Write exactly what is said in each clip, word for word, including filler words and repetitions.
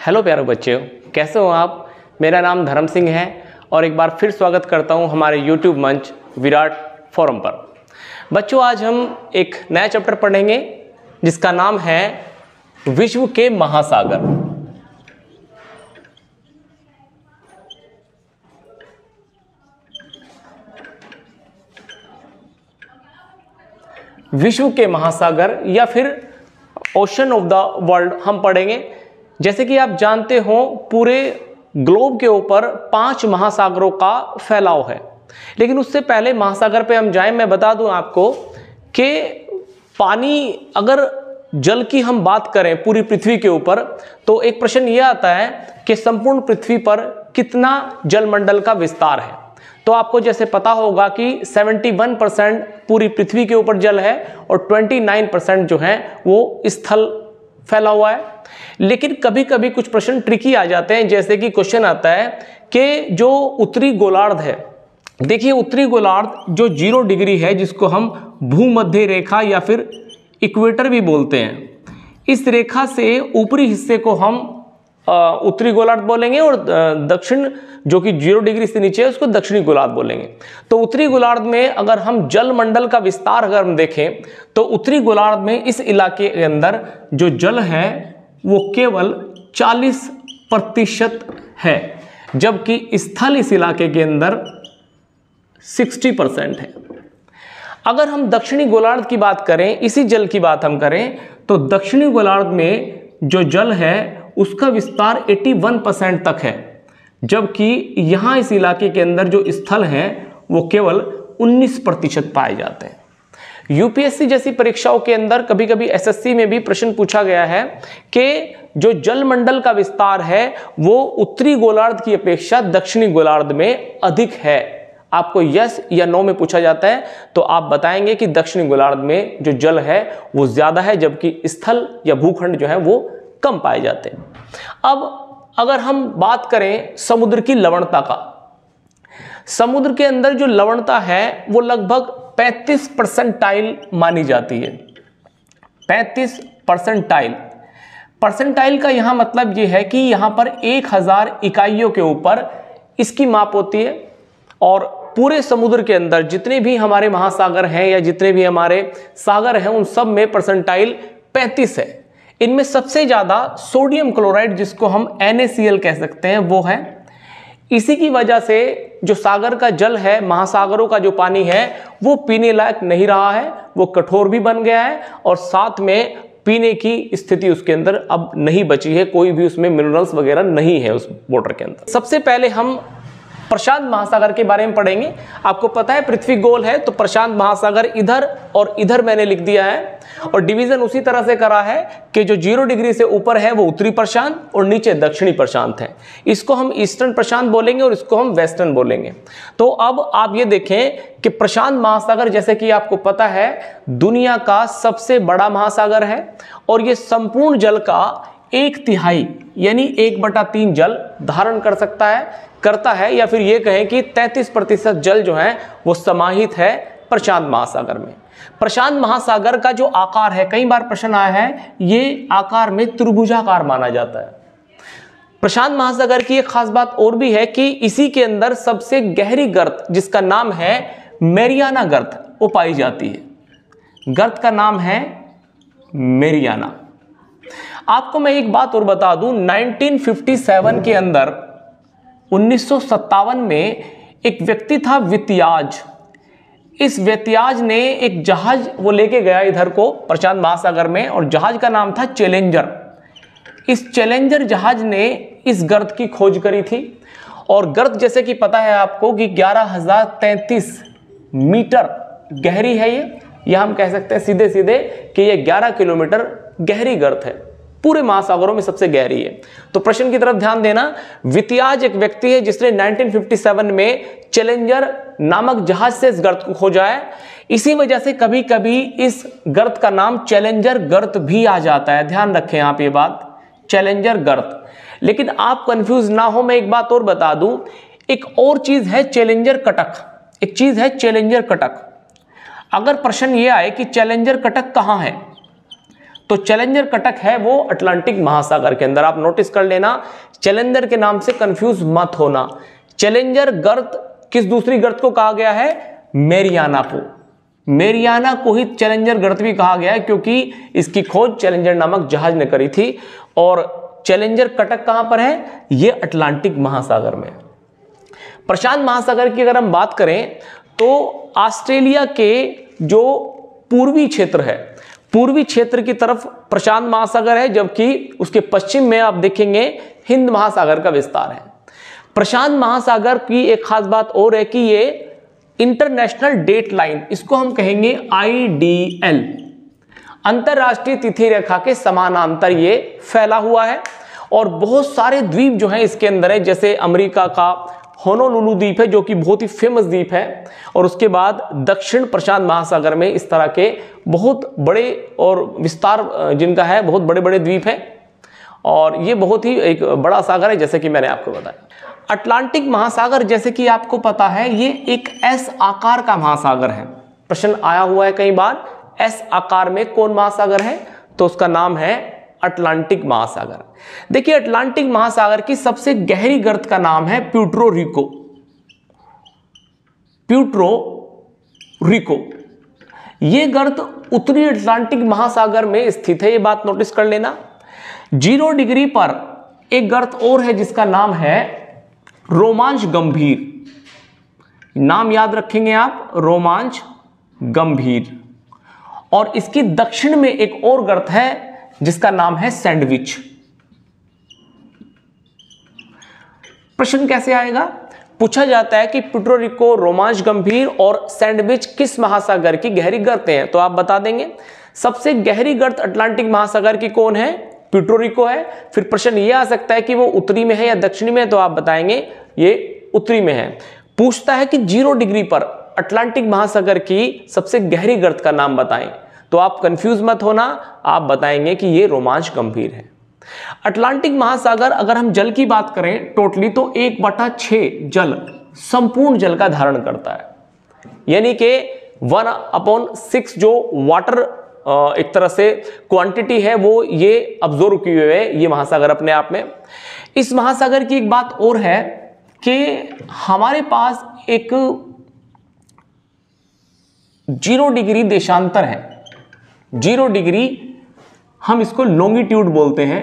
Hello प्यारे बच्चों, कैसे हो आप। मेरा नाम धर्म सिंह है और एक बार फिर स्वागत करता हूं हमारे यूट्यूब मंच विराट फोरम पर। बच्चों, आज हम एक नया चैप्टर पढ़ेंगे जिसका नाम है विश्व के महासागर। विश्व के महासागर या फिर ओशन ऑफ द वर्ल्ड हम पढ़ेंगे। जैसे कि आप जानते हो, पूरे ग्लोब के ऊपर पांच महासागरों का फैलाव है। लेकिन उससे पहले महासागर पे हम जाएं, मैं बता दूं आपको कि पानी, अगर जल की हम बात करें पूरी पृथ्वी के ऊपर, तो एक प्रश्न यह आता है कि संपूर्ण पृथ्वी पर कितना जलमंडल का विस्तार है। तो आपको जैसे पता होगा कि इकहत्तर परसेंट पूरी पृथ्वी के ऊपर जल है और उनतीस परसेंट जो है वो स्थल फैला हुआ है। लेकिन कभी कभी कुछ प्रश्न ट्रिकी आ जाते हैं, जैसे कि क्वेश्चन आता है कि जो उत्तरी गोलार्ध है, देखिए उत्तरी गोलार्ध जो जीरो डिग्री है, जिसको हम भूमध्य रेखा या फिर इक्वेटर भी बोलते हैं, इस रेखा से ऊपरी हिस्से को हम उत्तरी गोलार्ध बोलेंगे और दक्षिण जो कि जीरो डिग्री से नीचे है उसको दक्षिणी गोलार्ध बोलेंगे। तो उत्तरी गोलार्ध में अगर हम जल मंडल का विस्तार अगर हम देखें तो उत्तरी गोलार्ध में इस इलाके के अंदर जो जल है वो केवल चालीस प्रतिशत है, जबकि स्थल इस इलाके के अंदर साठ परसेंट है। अगर हम दक्षिणी गोलार्ध की बात करें, इसी जल की बात हम करें, तो दक्षिणी गोलार्ध में जो जल है उसका विस्तार इक्यासी परसेंट तक है, जबकि यहां इस इलाके के अंदर जो स्थल हैं वो केवल उन्नीस प्रतिशत पाए जाते हैं। यूपीएससी जैसी परीक्षाओं के अंदर कभी कभी एसएससी में भी प्रश्न पूछा गया है कि जो जलमंडल का विस्तार है वो उत्तरी गोलार्ध की अपेक्षा दक्षिणी गोलार्ध में अधिक है। आपको यस या नो में पूछा जाता है तो आप बताएंगे कि दक्षिणी गोलार्ध में जो जल है वो ज्यादा है, जबकि स्थल या भूखंड जो है वो कम पाए जाते हैं। अब अगर हम बात करें समुद्र की लवणता का, समुद्र के अंदर जो लवणता है वो लगभग पैंतीस परसेंटाइल मानी जाती है। पैंतीस परसेंटाइल परसेंटाइल का यहां मतलब यह है कि यहां पर एक हजार इकाइयों के ऊपर इसकी माप होती है। और पूरे समुद्र के अंदर जितने भी हमारे महासागर हैं या जितने भी हमारे सागर हैं उन सब में परसेंटाइल पैंतीस है। इनमें सबसे ज्यादा सोडियम क्लोराइड, जिसको हम एन ए सी एल कह सकते हैं, वो है। इसी की वजह से जो सागर का जल है, महासागरों का जो पानी है वो पीने लायक नहीं रहा है, वो कठोर भी बन गया है और साथ में पीने की स्थिति उसके अंदर अब नहीं बची है, कोई भी उसमें मिनरल्स वगैरह नहीं है उस वाटर के अंदर। सबसे पहले हम प्रशांत महासागर के बारे में पढ़ेंगे। आपको पता है पृथ्वी गोल है, तो प्रशांत महासागर इधर और इधर मैंने लिख दिया है और डिवीजन उसी तरह से करा है कि जो जीरो डिग्री से ऊपर है वो उत्तरी प्रशांत और नीचे दक्षिणी प्रशांत है। इसको हम ईस्टर्न प्रशांत बोलेंगे और इसको हम वेस्टर्न बोलेंगे। तो अब आप ये देखें कि प्रशांत महासागर, जैसे कि आपको पता है, दुनिया का सबसे बड़ा महासागर है और ये संपूर्ण जल का एक तिहाई यानी एक बटा तीन जल धारण कर सकता है करता है या फिर ये कहें कि तैंतीस प्रतिशत जल जो है वो समाहित है प्रशांत महासागर में। प्रशांत महासागर का जो आकार है, कई बार प्रश्न आया है, ये आकार में त्रिभुजाकार माना जाता है। प्रशांत महासागर की एक खास बात और भी है कि इसी के अंदर सबसे गहरी गर्त, जिसका नाम है मैरियाना गर्त, वो पाई जाती है। गर्त का नाम है मैरियाना। आपको मैं एक बात और बता दूं, उन्नीस सौ सत्तावन के अंदर उन्नीस सौ सत्तावन में एक व्यक्ति था वित्याज। इस व्यत्याज ने एक जहाज वो लेके गया इधर को प्रशांत महासागर में और जहाज का नाम था चैलेंजर। इस चैलेंजर जहाज ने इस गर्त की खोज करी थी और गर्त, जैसे कि पता है आपको, कि ग्यारह हजार तैंतीस मीटर गहरी है ये, या हम कह सकते हैं सीधे सीधे कि ये ग्यारह किलोमीटर गहरी गर्त है, पूरे महासागरों में सबसे गहरी है। तो प्रश्न की तरफ ध्यान देना। वित्याज एक व्यक्ति है जिसने उन्नीस सौ सत्तावन में चैलेंजर नामक जहाज से इस गर्त को खोजा है। इसी वजह से कभी कभी इस गर्त का नाम चैलेंजर गर्त भी आ जाता है। ध्यान रखें आप ये बात, चैलेंजर गर्त। लेकिन आप कंफ्यूज ना हो, मैं एक बात और बता दूं, एक और चीज है चैलेंजर कटक, एक चीज है चैलेंजर कटक। अगर प्रश्न ये आए कि चैलेंजर कटक कहां है, तो चैलेंजर कटक है वो अटलांटिक महासागर के अंदर। आप नोटिस कर लेना, चैलेंजर के नाम से कंफ्यूज मत होना। चैलेंजर गर्त किस दूसरी गर्त को कहा गया है? मैरियाना को। मैरियाना को ही चैलेंजर गर्त भी कहा गया है क्योंकि इसकी खोज चैलेंजर नामक जहाज ने करी थी। और चैलेंजर कटक कहां पर है? ये अटलांटिक महासागर में। प्रशांत महासागर की अगर हम बात करें तो ऑस्ट्रेलिया के जो पूर्वी क्षेत्र है, पूर्वी क्षेत्र की तरफ प्रशांत महासागर है, जबकि उसके पश्चिम में आप देखेंगे हिंद महासागर का विस्तार है। प्रशांत महासागर की एक खास बात और है कि ये इंटरनेशनल डेट लाइन, इसको हम कहेंगे आई डी एल, अंतरराष्ट्रीय तिथि रेखा के समानांतर ये फैला हुआ है। और बहुत सारे द्वीप जो हैं इसके अंदर है, जैसे अमेरिका का होनोलुलु द्वीप है जो कि बहुत ही फेमस द्वीप है। और उसके बाद दक्षिण प्रशांत महासागर में इस तरह के बहुत बड़े और विस्तार जिनका है, बहुत बड़े बड़े द्वीप हैं और ये बहुत ही एक बड़ा सागर है जैसे कि मैंने आपको बताया। अटलांटिक महासागर जैसे कि आपको पता है ये एक एस आकार का महासागर है। प्रश्न आया हुआ है कई बार, एस आकार में कौन महासागर है? तो उसका नाम है अटलांटिक महासागर। देखिए अटलांटिक महासागर की सबसे गहरी गर्त का नाम है प्यूर्टो रिको। प्यूर्टो रिको ये गर्त उत्तरी अटलांटिक महासागर में स्थित है, ये बात नोटिस कर लेना। जीरो डिग्री पर एक गर्त और है जिसका नाम है रोमांच गंभीर। नाम याद रखेंगे आप, रोमांच गंभीर। और इसकी दक्षिण में एक और गर्त है जिसका नाम है सैंडविच। प्रश्न कैसे आएगा? पूछा जाता है कि प्यूर्टो रिको, रोमांच गंभीर और सैंडविच किस महासागर की गहरी गर्तें हैं? तो आप बता देंगे सबसे गहरी गर्त अटलांटिक महासागर की कौन है? प्यूर्टो रिको है। फिर प्रश्न यह आ सकता है कि वो उत्तरी में है या दक्षिणी में है, तो आप बताएंगे ये उत्तरी में है। पूछता है कि जीरो डिग्री पर अटलांटिक महासागर की सबसे गहरी गर्त का नाम बताएं, तो आप कंफ्यूज मत होना, आप बताएंगे कि ये रोमांच गंभीर है। अटलांटिक महासागर अगर हम जल की बात करें टोटली तो एक बटा छह जल, संपूर्ण जल का धारण करता है, यानी कि वन अपॉन सिक्स जो वाटर एक तरह से क्वांटिटी है वो ये अब्जॉर्व किए हुए है ये महासागर अपने आप में। इस महासागर की एक बात और है कि हमारे पास एक जीरो डिग्री देशांतर है। जीरो डिग्री हम इसको लॉन्गिट्यूड बोलते हैं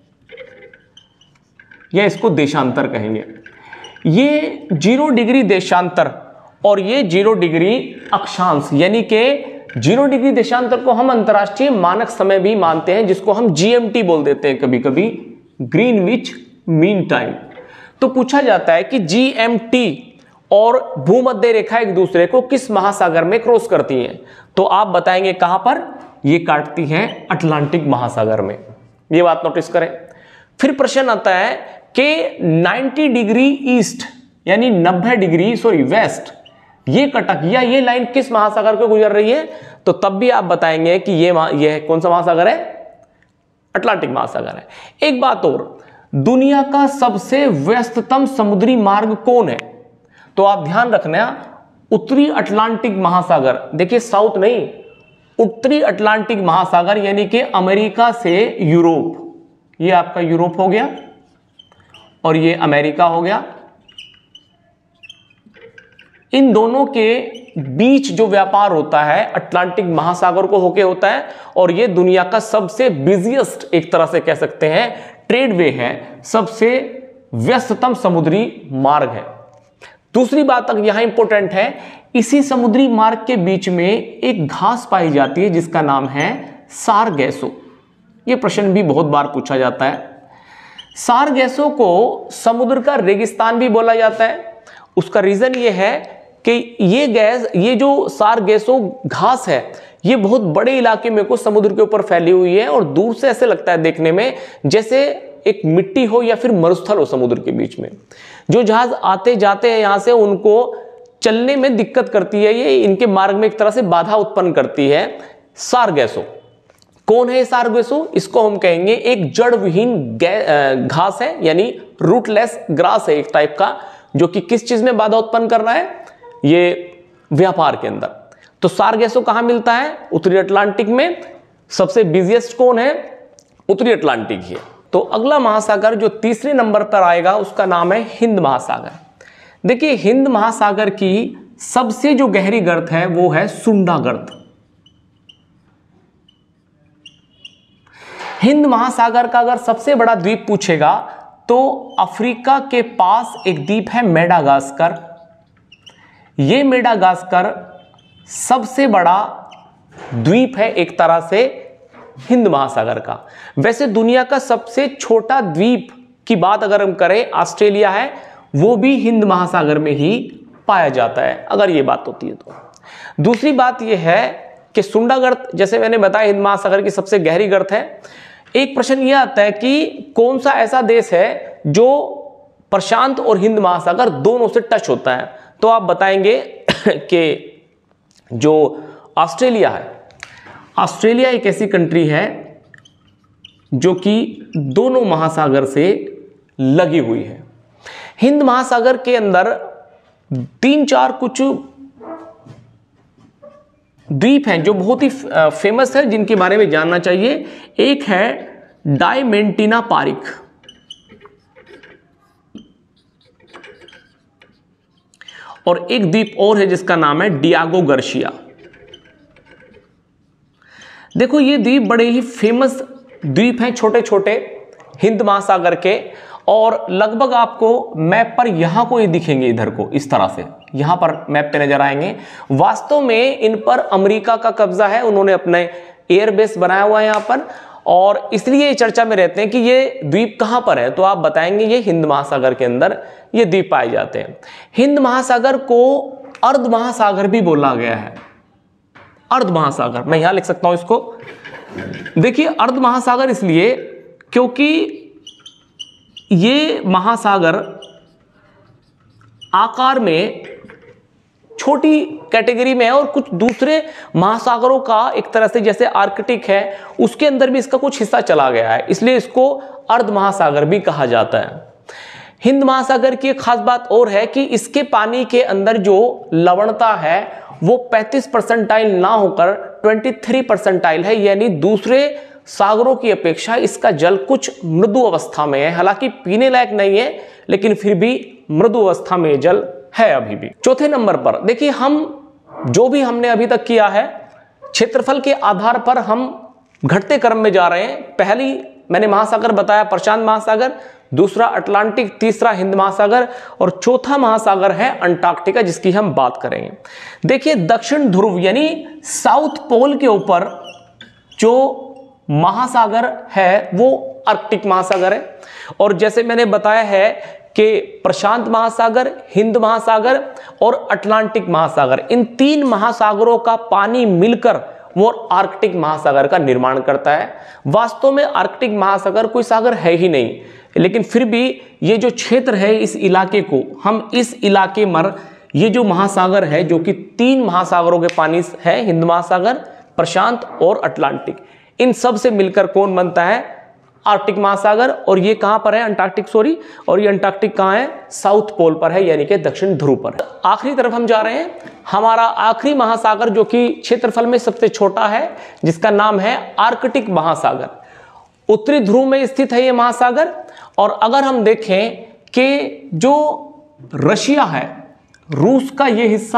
या इसको देशांतर कहेंगे। ये जीरो डिग्री देशांतर और ये जीरो डिग्री अक्षांश, यानी कि जीरो डिग्री देशांतर को हम अंतरराष्ट्रीय मानक समय भी मानते हैं जिसको हम जीएमटी बोल देते हैं कभी कभी, ग्रीनविच मीन टाइम। तो पूछा जाता है कि जीएमटी और भूमध्य रेखा एक दूसरे को किस महासागर में क्रॉस करती हैं? तो आप बताएंगे कहां पर? ये काटती हैं अटलांटिक महासागर में, ये बात नोटिस करें। फिर प्रश्न आता है कि नब्बे डिग्री ईस्ट यानी नब्बे डिग्री सॉरी वेस्ट ये कटक या ये लाइन किस महासागर को गुजर रही है? तो तब भी आप बताएंगे कि ये ये कौन सा महासागर है? अटलांटिक महासागर है। एक बात और, दुनिया का सबसे व्यस्ततम समुद्री मार्ग कौन है? तो आप ध्यान रखना उत्तरी अटलांटिक महासागर, देखिए साउथ नहीं, उत्तरी अटलांटिक महासागर यानी कि अमेरिका से यूरोप, ये आपका यूरोप हो गया और ये अमेरिका हो गया। इन दोनों के बीच जो व्यापार होता है अटलांटिक महासागर को होके होता है और ये दुनिया का सबसे बिजिएस्ट एक तरह से कह सकते हैं ट्रेड वे है, सबसे व्यस्ततम समुद्री मार्ग है। दूसरी बात तक यहां इंपॉर्टेंट है, इसी समुद्री मार्ग के बीच में एक घास पाई जाती है जिसका नाम है सारगैसो। यह प्रश्न भी बहुत बार पूछा जाता है। सारगैसो को समुद्र का रेगिस्तान भी बोला जाता है। उसका रीजन यह है कि ये गैस, ये जो सारगैसो घास है, ये बहुत बड़े इलाके में को समुद्र के ऊपर फैली हुई है और दूर से ऐसे लगता है देखने में जैसे एक मिट्टी हो या फिर मरुस्थल हो समुद्र के बीच में। जो जहाज आते जाते हैं यहां से उनको चलने में दिक्कत करती है, ये इनके मार्ग में एक तरह से बाधा उत्पन्न करती है सारगैसो। कौन है सारगैसो? इसको हम कहेंगे एक जड़ विहीन घास है, यानी रूटलेस ग्रास है एक टाइप का, जो कि किस चीज में बाधा उत्पन्न कर रहा है? ये व्यापार के अंदर। तो सारगैसो कहां मिलता है? उत्तरी अटलांटिक में। सबसे बिजिएस्ट कौन है? उत्तरी अटलांटिक ही है। तो अगला महासागर जो तीसरे नंबर पर आएगा उसका नाम है हिंद महासागर। देखिए हिंद महासागर की सबसे जो गहरी गर्त है वो है सुंडा गर्त। हिंद महासागर का अगर सबसे बड़ा द्वीप पूछेगा तो अफ्रीका के पास एक द्वीप है मेडागास्कर। ये मेडागास्कर सबसे बड़ा द्वीप है एक तरह से हिंद महासागर का। वैसे दुनिया का सबसे छोटा द्वीप की बात अगर हम करें ऑस्ट्रेलिया है, वो भी हिंद महासागर में ही पाया जाता है अगर ये बात होती है तो। दूसरी बात यह है कि सुंडा गर्त जैसे मैंने बताया हिंद महासागर की सबसे गहरी गर्त है। एक प्रश्न यह आता है कि कौन सा ऐसा देश है जो प्रशांत और हिंद महासागर दोनों से टच होता है, तो आप बताएंगे कि जो ऑस्ट्रेलिया है। ऑस्ट्रेलिया एक ऐसी कंट्री है जो कि दोनों महासागर से लगी हुई है। हिंद महासागर के अंदर तीन चार कुछ द्वीप हैं जो बहुत ही फेमस है, जिनके बारे में जानना चाहिए। एक है डायमेंटिना पारिक, और एक द्वीप और है जिसका नाम है डियागो गार्सिया। देखो ये द्वीप बड़े ही फेमस द्वीप हैं, छोटे छोटे हिंद महासागर के, और लगभग आपको मैप पर यहां को ये दिखेंगे, इधर को इस तरह से यहां पर मैप पे नजर आएंगे। वास्तव में इन पर अमेरिका का कब्जा है, उन्होंने अपने एयरबेस बनाया हुआ है यहां पर, और इसलिए ये चर्चा में रहते हैं कि ये द्वीप कहां पर है, तो आप बताएंगे ये हिंद महासागर के अंदर ये द्वीप पाए जाते हैं। हिंद महासागर को अर्ध महासागर भी बोला गया है। अर्ध महासागर, मैं यहां लिख सकता हूं इसको। देखिए अर्ध महासागर इसलिए क्योंकि ये महासागर आकार में छोटी कैटेगरी में है, और कुछ दूसरे महासागरों का एक तरह से जैसे आर्कटिक है उसके अंदर भी इसका कुछ हिस्सा चला गया है, इसलिए इसको अर्ध महासागर भी कहा जाता है। हिंद महासागर की एक खास बात और है कि इसके पानी के अंदर जो लवणता है वो पैंतीस परसेंटाइल ना होकर तेईस परसेंटाइल है, यानी दूसरे सागरों की अपेक्षा इसका जल कुछ मृदु अवस्था में है। हालांकि पीने लायक नहीं है, लेकिन फिर भी मृदु अवस्था में जल है अभी भी। चौथे नंबर पर देखिए, हम जो भी हमने अभी तक किया है क्षेत्रफल के आधार पर हम घटते क्रम में जा रहे हैं। पहली मैंने महासागर बताया प्रशांत महासागर, दूसरा अटलांटिक, तीसरा हिंद महासागर, और चौथा महासागर है अंटार्कटिका जिसकी हम बात करेंगे। देखिए दक्षिण ध्रुव यानी साउथ पोल के ऊपर जो महासागर है वो आर्कटिक महासागर है, और जैसे मैंने बताया है कि प्रशांत महासागर, हिंद महासागर और अटलांटिक महासागर, इन तीन महासागरों का पानी मिलकर वो आर्कटिक महासागर का निर्माण करता है। वास्तव में आर्कटिक महासागर कोई सागर है ही नहीं, लेकिन फिर भी ये जो क्षेत्र है इस इलाके को हम इस इलाके में ये जो महासागर है जो कि तीन महासागरों के पानी है, हिंद महासागर, प्रशांत और अटलांटिक, इन सब से मिलकर कौन बनता है? आर्कटिक महासागर। और ये कहां पर है? Antarctic, sorry. और ये अंटार्कटिक कहां है? साउथ पोल पर है, यानी कि दक्षिण ध्रुव पर है। आखिरी तरफ हम जा रहे हैं। हमारा आखिरी महासागर जो कि क्षेत्रफल में सबसे छोटा है, जिसका नाम है आर्कटिक महासागर। उत्तरी ध्रुव में स्थित है ये महासागर। और अगर हम देखें कि जो रशिया है, रूस का ये हिस्सा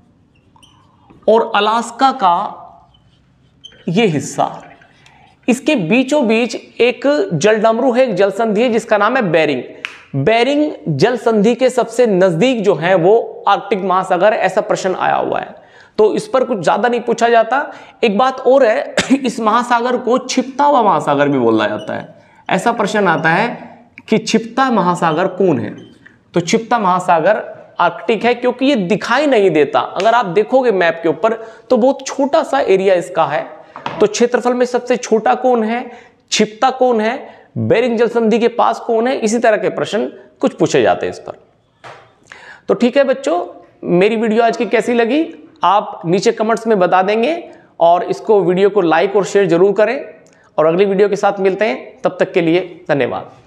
और अलास्का का ये हिस्सा, इसके बीचों बीच एक जलडमरू है, एक जल संधि है जिसका नाम है बेरिंग। बेरिंग जल संधि के सबसे नजदीक जो है वो आर्कटिक महासागर है, ऐसा प्रश्न आया हुआ है, तो इस पर कुछ ज्यादा नहीं पूछा जाता। एक बात और है, इस महासागर को छिपता हुआ महासागर भी बोला जाता है। ऐसा प्रश्न आता है कि छिपता महासागर कौन है, तो छिपता महासागर आर्कटिक है, क्योंकि ये दिखाई नहीं देता। अगर आप देखोगे मैप के ऊपर तो बहुत छोटा सा एरिया इसका है। तो क्षेत्रफल में सबसे छोटा कौन है, छिपता कौन है, बेरिंग जल संधि के पास कौन है, इसी तरह के प्रश्न कुछ पूछे जाते हैं इस पर। तो ठीक है बच्चों, मेरी वीडियो आज की कैसी लगी आप नीचे कमेंट्स में बता देंगे, और इसको वीडियो को लाइक और शेयर जरूर करें, और अगली वीडियो के साथ मिलते हैं। तब तक के लिए धन्यवाद।